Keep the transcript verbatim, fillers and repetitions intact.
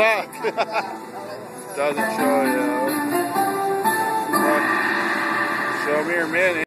buck. Doesn't show you. Show me your mini.